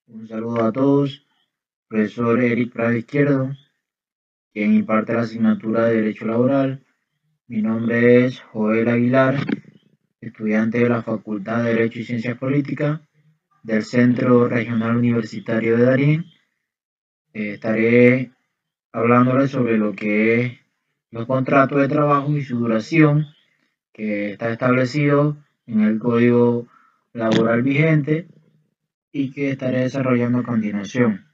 Un saludo a todos, profesor Eric Prado Izquierdo, quien imparte la asignatura de Derecho Laboral. Mi nombre es Joel Aguilar, estudiante de la Facultad de Derecho y Ciencias Políticas del Centro Regional Universitario de Darién. Estaré hablándoles sobre lo que es los contratos de trabajo y su duración, que está establecido en el Código Laboral vigente y que estaré desarrollando a continuación.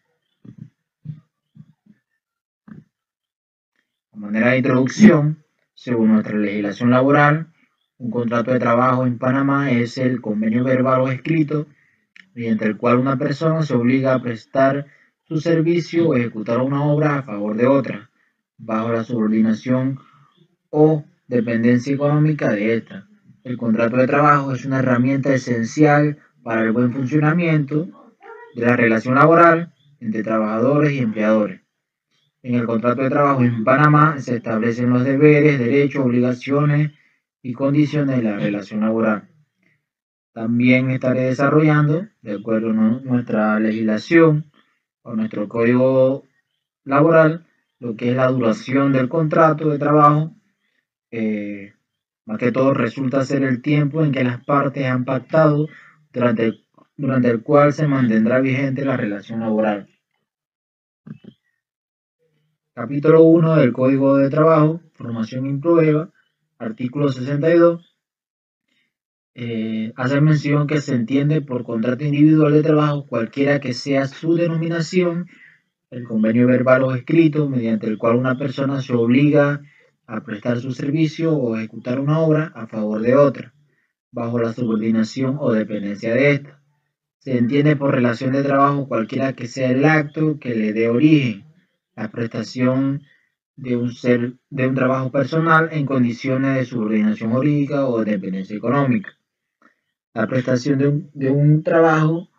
De manera de introducción, según nuestra legislación laboral, un contrato de trabajo en Panamá es el convenio verbal o escrito mediante el cual una persona se obliga a prestar su servicio o ejecutar una obra a favor de otra, bajo la subordinación o dependencia económica de ésta. El contrato de trabajo es una herramienta esencial para el buen funcionamiento de la relación laboral entre trabajadores y empleadores. En el contrato de trabajo en Panamá se establecen los deberes, derechos, obligaciones y condiciones de la relación laboral. También estaré desarrollando, de acuerdo a nuestra legislación o nuestro código laboral, lo que es la duración del contrato de trabajo. Más que todo resulta ser el tiempo en que las partes han pactado durante el cual se mantendrá vigente la relación laboral. Capítulo 1 del Código de Trabajo, formación y prueba, artículo 62, hace mención que se entiende por contrato individual de trabajo cualquiera que sea su denominación, el convenio verbal o escrito mediante el cual una persona se obliga a prestar su servicio o ejecutar una obra a favor de otra, bajo la subordinación o dependencia de ésta. Se entiende por relación de trabajo cualquiera que sea el acto que le dé origen, la prestación de un trabajo personal en condiciones de subordinación jurídica o de dependencia económica. La prestación de un trabajo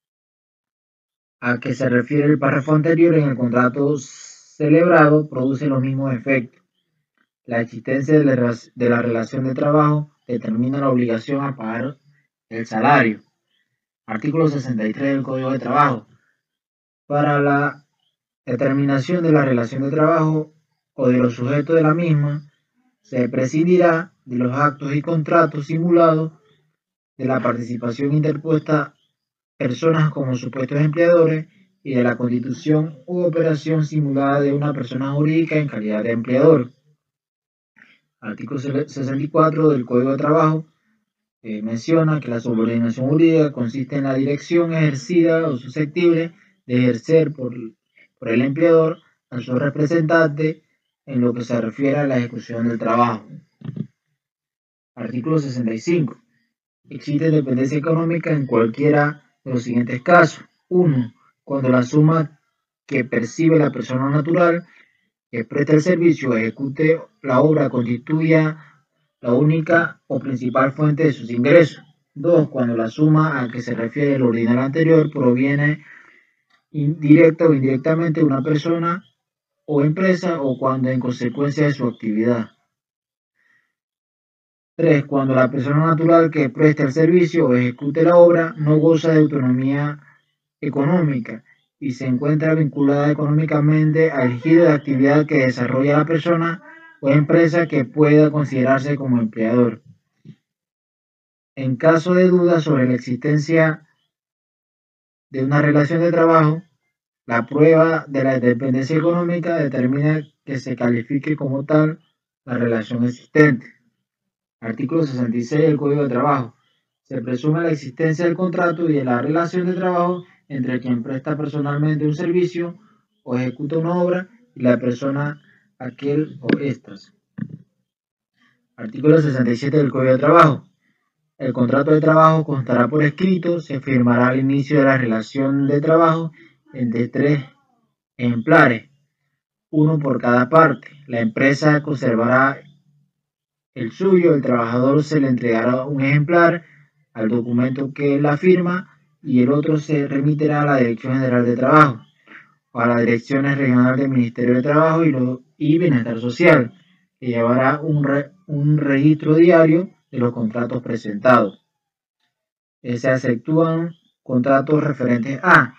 a que se refiere el párrafo anterior en el contrato celebrado produce los mismos efectos. La existencia de la relación de trabajo determina la obligación a pagar el salario. Artículo 63 del Código de Trabajo. Para la determinación de la relación de trabajo o de los sujetos de la misma, se prescindirá de los actos y contratos simulados, de la participación interpuesta personas como supuestos empleadores y de la constitución u operación simulada de una persona jurídica en calidad de empleador. Artículo 64 del Código de Trabajo menciona que la subordinación jurídica consiste en la dirección ejercida o susceptible de ejercer por el empleador a su representante en lo que se refiere a la ejecución del trabajo. Artículo 65. Existe dependencia económica en cualquiera de los siguientes casos. 1. Cuando la suma que percibe la persona natural que presta el servicio o ejecute la obra constituya la única o principal fuente de sus ingresos. 2. Cuando la suma a que se refiere el ordinal anterior proviene directa o indirectamente de una persona o empresa o cuando en consecuencia de su actividad. 3. Cuando la persona natural que presta el servicio o ejecute la obra no goza de autonomía económica y se encuentra vinculada económicamente al giro de actividad que desarrolla la persona o empresa que pueda considerarse como empleador. En caso de duda sobre la existencia de una relación de trabajo, la prueba de la dependencia económica determina que se califique como tal la relación existente. Artículo 66 del Código de Trabajo. Se presume la existencia del contrato y de la relación de trabajo entre quien presta personalmente un servicio o ejecuta una obra y la persona aquel o estas. Artículo 67 del Código de Trabajo. El contrato de trabajo constará por escrito, se firmará al inicio de la relación de trabajo entre 3 ejemplares, uno por cada parte. La empresa conservará el suyo, el trabajador se le entregará un ejemplar al documento que la firma y el otro se remitirá a la Dirección General de Trabajo o a la Dirección Regional del Ministerio de Trabajo y Bienestar Social, que llevará un registro diario de los contratos presentados. Se efectúan contratos referentes a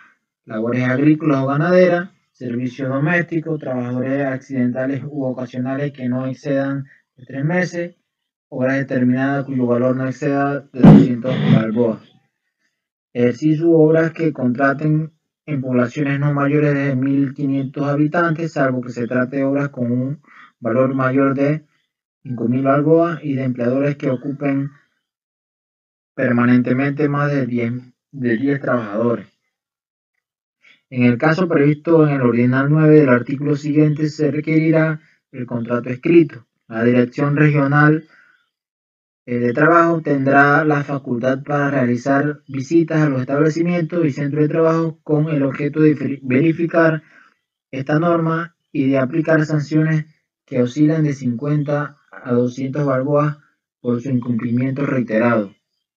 labores agrícolas o ganaderas, servicios domésticos, trabajadores accidentales u ocasionales que no excedan de 3 meses, horas determinadas cuyo valor no exceda de 200 balboas. Ejercicio u obras que contraten en poblaciones no mayores de 1.500 habitantes, salvo que se trate de obras con un valor mayor de 5.000 balboas y de empleadores que ocupen permanentemente más de 10 trabajadores. En el caso previsto en el ordinal 9 del artículo siguiente, se requerirá el contrato escrito. La Dirección Regional de Trabajo tendrá la facultad para realizar visitas a los establecimientos y centros de trabajo con el objeto de verificar esta norma y de aplicar sanciones que oscilan de 50 a 200 balboas por su incumplimiento reiterado.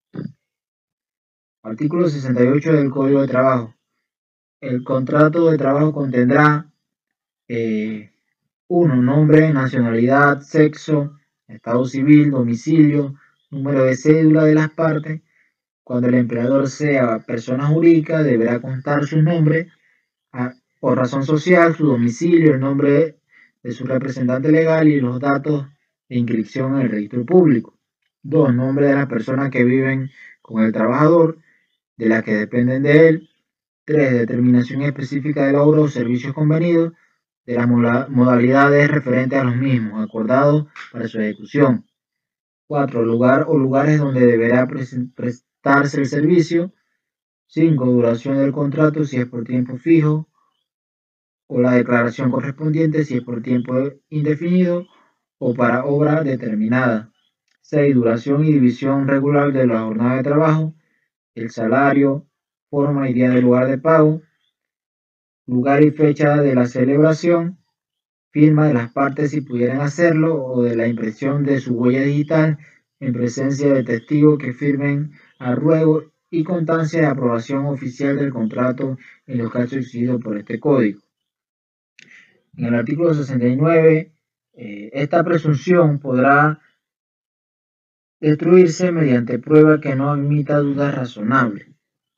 Artículo 68 del Código de Trabajo. El contrato de trabajo contendrá 1. Nombre, nacionalidad, sexo, estado civil, domicilio, número de cédula de las partes. Cuando el empleador sea persona jurídica, deberá constar su nombre por razón social, su domicilio, el nombre de su representante legal y los datos de inscripción en el registro público. 2. Nombre de las personas que viven con el trabajador, de las que dependen de él. 3. Determinación específica de obra o servicios convenidos, de las modalidades referentes a los mismos, acordados para su ejecución. 4. Lugar o lugares donde deberá prestarse el servicio. 5. Duración del contrato si es por tiempo fijo o la declaración correspondiente si es por tiempo indefinido o para obra determinada. 6. Duración y división regular de la jornada de trabajo, el salario, forma y día del lugar de pago, lugar y fecha de la celebración, firma de las partes si pudieran hacerlo o de la impresión de su huella digital en presencia de testigos que firmen a ruego y constancia de aprobación oficial del contrato en los casos exigidos por este código. En el artículo 69, esta presunción podrá destruirse mediante prueba que no admita dudas razonables.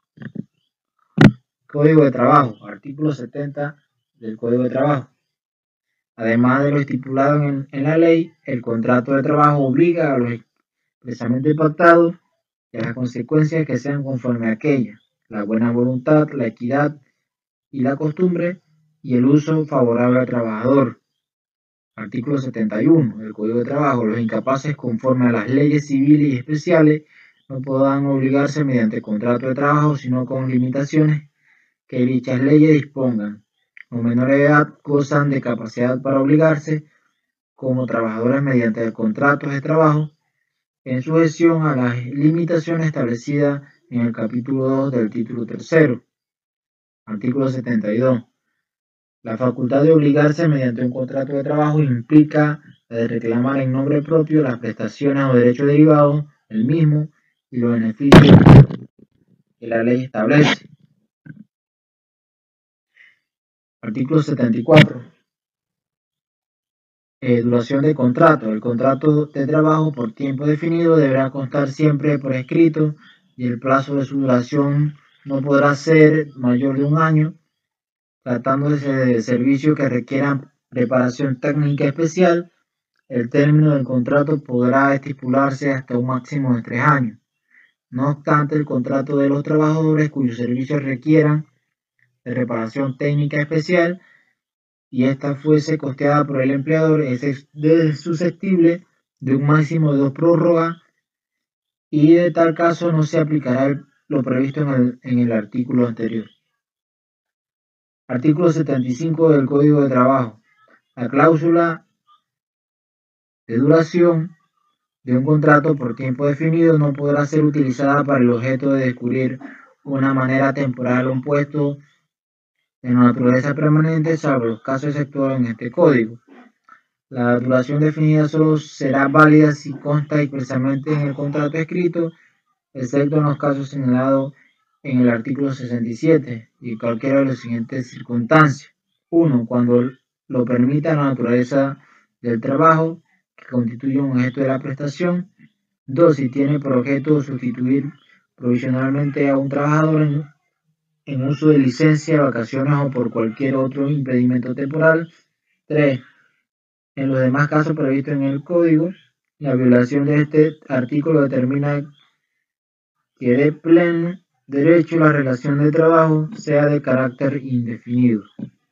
Código de Trabajo, artículo 70 del Código de Trabajo. Además de lo estipulado en la ley, el contrato de trabajo obliga a los expresamente pactados y a las consecuencias que sean conforme a aquella, la buena voluntad, la equidad y la costumbre y el uso favorable al trabajador. Artículo 71 del Código de Trabajo. Los incapaces conforme a las leyes civiles y especiales no podrán obligarse mediante contrato de trabajo, sino con limitaciones que dichas leyes dispongan. Los menores de edad gozan de capacidad para obligarse como trabajadores mediante contratos de trabajo en sujeción a las limitaciones establecidas en el capítulo 2 del título 3. Artículo 72. La facultad de obligarse mediante un contrato de trabajo implica la de reclamar en nombre propio las prestaciones o derechos derivados del mismo y los beneficios que la ley establece. Artículo 74. Duración del contrato. El contrato de trabajo por tiempo definido deberá constar siempre por escrito y el plazo de su duración no podrá ser mayor de un año, tratándose de servicios que requieran preparación técnica especial. El término del contrato podrá estipularse hasta un máximo de 3 años. No obstante, el contrato de los trabajadores cuyos servicios requieran de reparación técnica especial y esta fuese costeada por el empleador es susceptible de un máximo de 2 prórrogas y de tal caso no se aplicará lo previsto en el artículo anterior. Artículo 75 del Código de Trabajo. La cláusula de duración de un contrato por tiempo definido no podrá ser utilizada para el objeto de descubrir una manera temporal o un puesto de naturaleza permanente, salvo los casos exceptuados en este código. La duración definida solo será válida si consta expresamente en el contrato escrito, excepto en los casos señalados en el artículo 67 y cualquiera de las siguientes circunstancias. 1. Cuando lo permita la naturaleza del trabajo que constituye un objeto de la prestación. 2. Si tiene por objeto sustituir provisionalmente a un trabajador en uso de licencia, vacaciones o por cualquier otro impedimento temporal. 3. En los demás casos previstos en el Código, la violación de este artículo determina que de pleno derecho la relación de trabajo sea de carácter indefinido.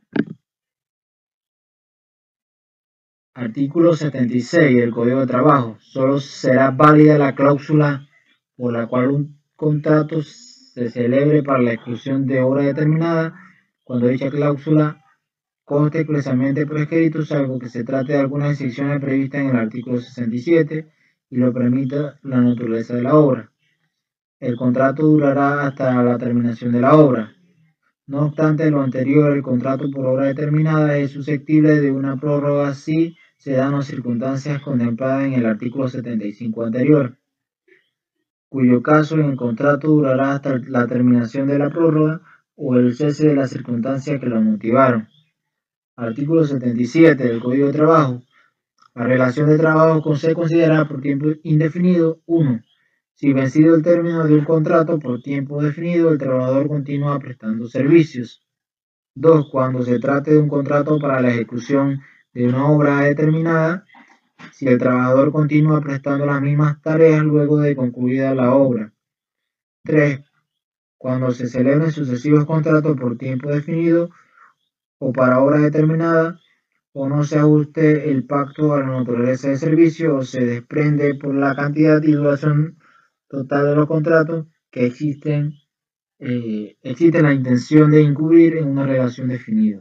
Artículo 76 del Código de Trabajo. Solo será válida la cláusula por la cual un contrato se celebre para la exclusión de obra determinada cuando dicha cláusula conste expresamente por escrito, salvo que se trate de algunas excepciones previstas en el artículo 67 y lo permita la naturaleza de la obra. El contrato durará hasta la terminación de la obra. No obstante lo anterior, el contrato por obra determinada es susceptible de una prórroga si se dan las circunstancias contempladas en el artículo 75 anterior, cuyo caso en el contrato durará hasta la terminación de la prórroga o el cese de las circunstancias que lo motivaron. Artículo 77 del Código de Trabajo. La relación de trabajo se considera por tiempo indefinido. 1. Si vencido el término de un contrato por tiempo definido, el trabajador continúa prestando servicios. 2. Cuando se trate de un contrato para la ejecución de una obra determinada, si el trabajador continúa prestando las mismas tareas luego de concluida la obra. 3. Cuando se celebren sucesivos contratos por tiempo definido o para obra determinada, o no se ajuste el pacto a la naturaleza de servicio o se desprende por la cantidad y duración total de los contratos que existe la intención de incurrir en una relación definida.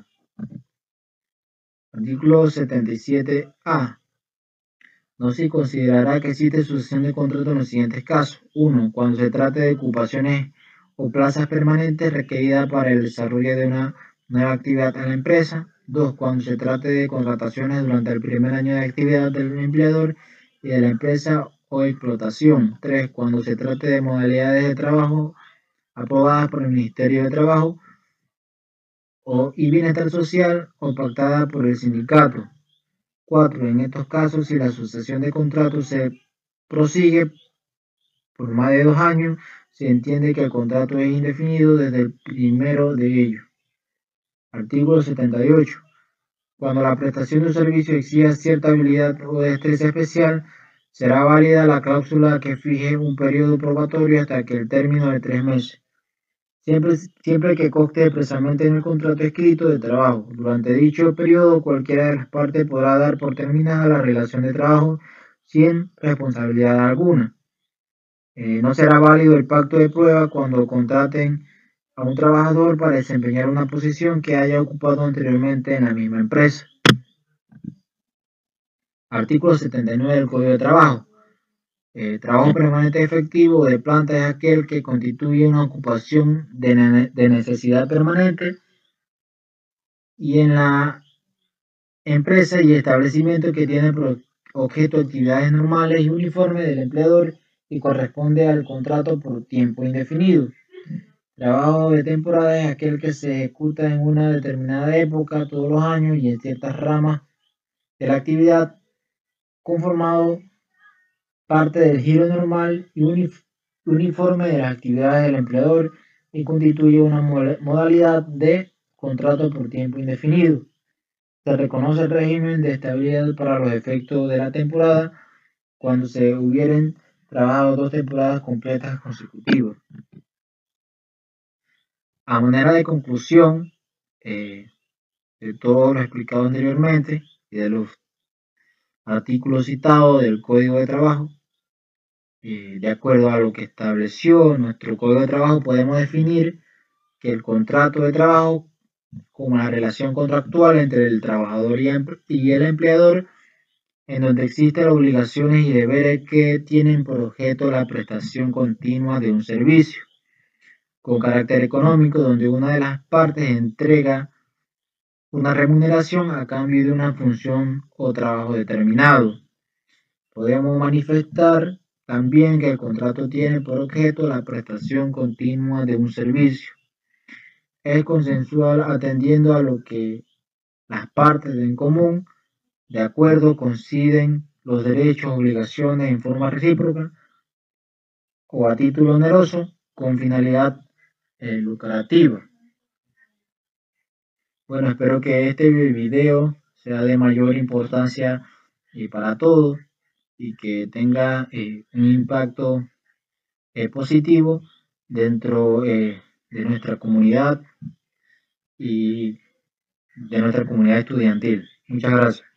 Artículo 77A. No se considerará que existe sucesión de contratos en los siguientes casos. 1. Cuando se trate de ocupaciones o plazas permanentes requeridas para el desarrollo de una nueva actividad en la empresa. 2. Cuando se trate de contrataciones durante el primer año de actividad del empleador y de la empresa o explotación. 3. Cuando se trate de modalidades de trabajo aprobadas por el Ministerio de Trabajo y Bienestar Social o pactadas por el sindicato. 4. En estos casos, si la sucesión de contratos se prosigue por más de 2 años, se entiende que el contrato es indefinido desde el primero de ellos. Artículo 78. Cuando la prestación de un servicio exija cierta habilidad o destreza especial, será válida la cláusula que fije un periodo probatorio hasta que el término de 3 meses. Siempre que conste expresamente en el contrato escrito de trabajo. Durante dicho periodo, cualquiera de las partes podrá dar por terminada la relación de trabajo sin responsabilidad alguna. No será válido el pacto de prueba cuando contraten a un trabajador para desempeñar una posición que haya ocupado anteriormente en la misma empresa. Artículo 79 del Código de Trabajo. Trabajo permanente efectivo de planta es aquel que constituye una ocupación de necesidad permanente y en la empresa y establecimiento que tiene por objeto actividades normales y uniformes del empleador y corresponde al contrato por tiempo indefinido. Trabajo de temporada es aquel que se ejecuta en una determinada época, todos los años y en ciertas ramas de la actividad, conformado parte del giro normal y uniforme de las actividades del empleador y constituye una modalidad de contrato por tiempo indefinido. Se reconoce el régimen de estabilidad para los efectos de la temporada cuando se hubieren trabajado 2 temporadas completas consecutivas. A manera de conclusión de todo lo explicado anteriormente y de los artículos citados del Código de Trabajo, de acuerdo a lo que estableció nuestro Código de Trabajo, podemos definir que el contrato de trabajo como la relación contractual entre el trabajador y el empleador, en donde existen obligaciones y deberes que tienen por objeto la prestación continua de un servicio con carácter económico, donde una de las partes entrega una remuneración a cambio de una función o trabajo determinado. Podemos manifestar también que el contrato tiene por objeto la prestación continua de un servicio. Es consensual atendiendo a lo que las partes en común de acuerdo coinciden los derechos o obligaciones en forma recíproca o a título oneroso con finalidad lucrativa. Bueno, espero que este video sea de mayor importancia para todos y que tenga un impacto positivo dentro de nuestra comunidad y de nuestra comunidad estudiantil. Muchas gracias.